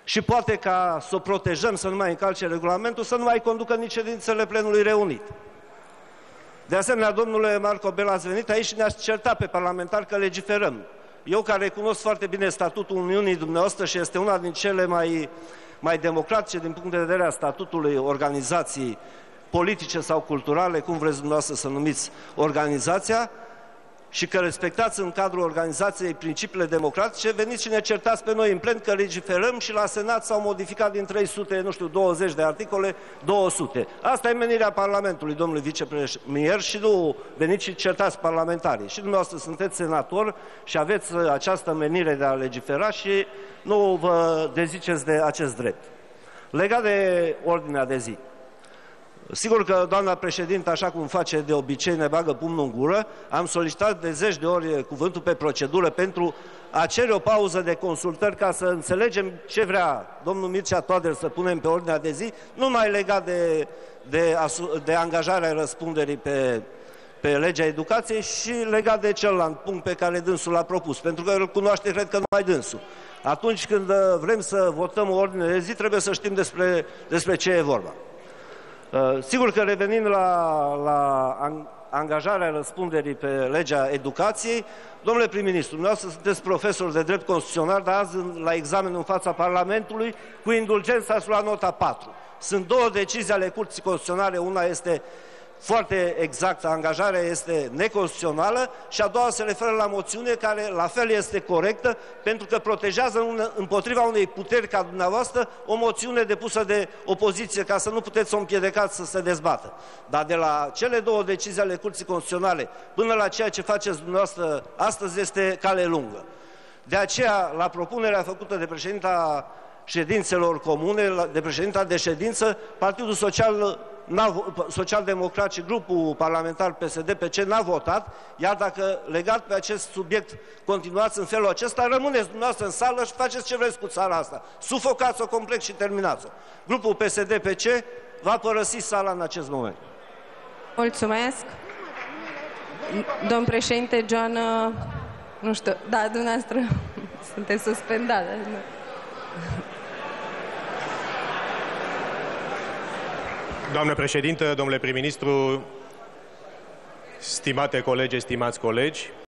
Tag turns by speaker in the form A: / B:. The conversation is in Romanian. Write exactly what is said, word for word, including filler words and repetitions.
A: și poate ca să o protejăm să nu mai încalce regulamentul, să nu mai conducă nici ședințele plenului reunit. De asemenea, domnule Marco Bel, ați venit aici și ne-ați certat pe parlamentari că legiferăm. Eu, care cunosc foarte bine statutul Uniunii dumneavoastră și este una din cele mai, mai democratice din punct de vedere a statutului organizației politice sau culturale, cum vreți dumneavoastră să numiți organizația, și că respectați în cadrul organizației principiile democratice, veniți și ne certați pe noi în plen că legiferăm și la Senat s-au modificat din trei sute, nu știu, douăzeci de articole, două sute. Asta e menirea Parlamentului, domnule vicepremier, și nu veniți și certați parlamentarii. Și dumneavoastră sunteți senator și aveți această menire de a legifera și nu vă deziceți de acest drept. Legat de ordinea de zi. Sigur că doamna președintă, așa cum face de obicei, ne bagă pumnul în gură. Am solicitat de zeci de ori cuvântul pe procedură pentru a cere o pauză de consultări ca să înțelegem ce vrea domnul Mircea Toader să punem pe ordinea de zi, nu mai legat de, de, de angajarea răspunderii pe, pe legea educației și legat de celălalt punct pe care dânsul l-a propus, pentru că îl cunoaște, cred că numai dânsul. Atunci când vrem să votăm o ordine de zi, trebuie să știm despre, despre ce e vorba. Uh, sigur că revenind la, la angajarea răspunderii pe legea educației, domnule prim-ministru, dumneavoastră sunteți profesor de drept constituțional, dar azi la examen în fața Parlamentului, cu indulgența ați luat nota patru. Sunt două decizii ale Curții Constituționale, una este foarte exactă, angajarea este neconstituțională și a doua se referă la moțiune care la fel este corectă pentru că protejează un, împotriva unei puteri ca dumneavoastră o moțiune depusă de opoziție ca să nu puteți să o împiedicați să se dezbată. Dar de la cele două decizii ale Curții Constituționale până la ceea ce faceți dumneavoastră astăzi este cale lungă. De aceea, la propunerea făcută de președinta ședințelor comune, de președinta de ședință, Partidul Social Social-Democrat și grupul parlamentar P S D P C n-a votat, iar dacă legat pe acest subiect continuați în felul acesta, rămâneți dumneavoastră în sală și faceți ce vreți cu țara asta. Sufocați-o complet și terminați-o. Grupul P S D P C va părăsi sala în acest moment.
B: Mulțumesc. Domn președinte John, nu știu, da, dumneavoastră sunteți suspendat.
C: Doamnă președintă, domnule prim-ministru, stimate colegi, stimați colegi,